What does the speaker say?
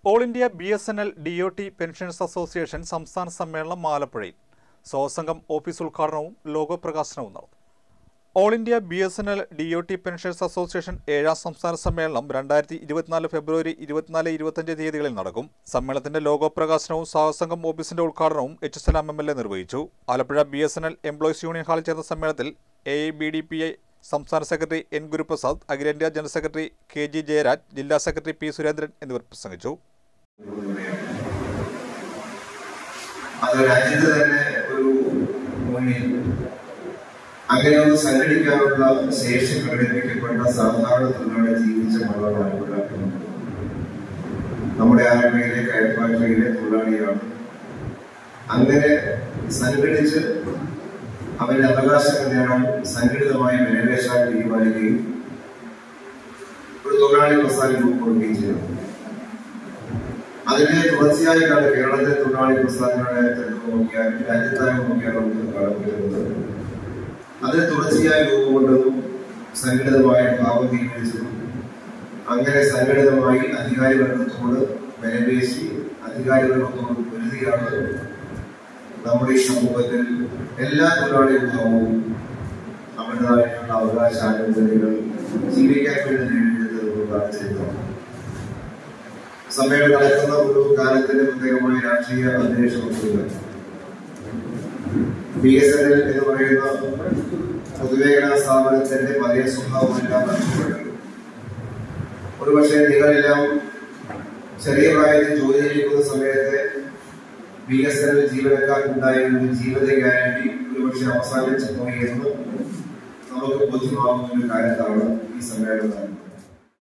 All India BSNL DOT pensioners association സംസ്ഥാന സമ്മേളനം ആലപ്പുഴയിൽ സ്വസംഘം ഓഫീസ് ഉദ്ഘാടനവും ലോഗോ പ്രകാശനവും നടന്നു. All India BSNL DOT pensioners association 7ാം സംസ്ഥാന സമ്മേളനം 2024 ഫെബ്രുവരി 24-25 തീയതികളിൽ നടക്കും. സമ്മേളനത്തിന്റെ ലോഗോ പ്രകാശനവും സ്വസംഘം ഓഫീസിന്റെ ഉദ്ഘാടനവും HSLAM MLA നിർവഹിച്ചു. ആലപ്പുഴ BSNL എംപ്ലോയീസ് യൂണിയൻ ഹാളിൽ ചേർന്ന സമ്മേളനത്തിൽ AIBDPI സംസ്ഥാന സെക്രട്ടറി N ഗുരുപ്രസാദ്, അഖിലേന്ത്യാ ജനറൽ സെക്രട്ടറി KG ജയരാജ്, ജില്ലാ സെക്രട്ടറി P സുരേന്ദ്രൻ എന്നിവർ പ്രസംഗിച്ചു. അത് രാജ്യത്ത് തന്നെ ഒരു മുന്നിൽ അങ്ങനെ ഒന്ന് സംഘടിക്കാനുള്ള ശേഷി പ്രകടിപ്പിക്കപ്പെട്ട സാധാരണ തൊഴിലാളി ജീവിച്ച മകളാണ് നമ്മുടെ ആലപ്പുഴയിലെ കയർഫാക്ടറിയിലെ തൊഴിലാളിയാണ്. അങ്ങനെ സംഘടിച്ച് അവരുടെ അവകാശങ്ങൾ നേടാൻ സംഘടിതമായി വിലപേശാൻ തീരുമാനിക്കുകയും ഒരു തൊഴിലാളി പ്രസ്ഥാനം രൂപപ്പെടുകയും ചെയ്തു. അതിന്റെ തുടർച്ചയായിട്ടാണ് കേരളത്തിലെ തൊഴിലാളി പ്രസ്ഥാനങ്ങളെ നോക്കിയാൽ രാജ്യത്താകെ നോക്കിയാൽ നമുക്ക് കാണാൻ പറ്റുന്നത്. അതിന് തുടർച്ചയായ രൂപം കൊണ്ടതും സംഘടിതമായ ഭാവം തീരുമാനിച്ചതും അങ്ങനെ സംഘടിതമായി അധികാരിവർഗത്തോട് വിലപേശി അധികാരിവർഗത്തോട് പൊരുതിയാണ് നമ്മുടെ ഈ സമൂഹത്തിൽ എല്ലാ തൊഴിലാളി വിഭാഗവും അവരുടേതായിട്ടുള്ള അവകാശാനുകൂല്യങ്ങൾ ജീവിക്കാൻ വേണ്ടി നേടിയെടുത്തത്. സമ്മേളനം നടക്കുന്ന ഒരു കാലത്തിന്റെ പ്രത്യേകമായ രാഷ്ട്രീയ അന്തരീക്ഷമൊന്നുമില്ല. BSNL എന്ന് പറയുന്ന പൊതുമേഖലാ സ്ഥാപനത്തിന്റെ പഴയ സ്വഭാവമെല്ലാം നഷ്ടപ്പെട്ടു. ഒരുപക്ഷെ നിങ്ങളെല്ലാം ചെറിയ പ്രായത്തിൽ ജോലി ചെയ്യുന്ന സമയത്ത് BSNL ജീവനക്കാർക്കുണ്ടായിരുന്ന ജീവിത ഗ്യാരണ്ടി ഒരുപക്ഷെ അവസാനിച്ചു പോയി എന്ന് നമുക്ക് ബോധ്യമാകുന്ന ഒരു കാര്യത്താണ് ഈ സമ്മേളനം.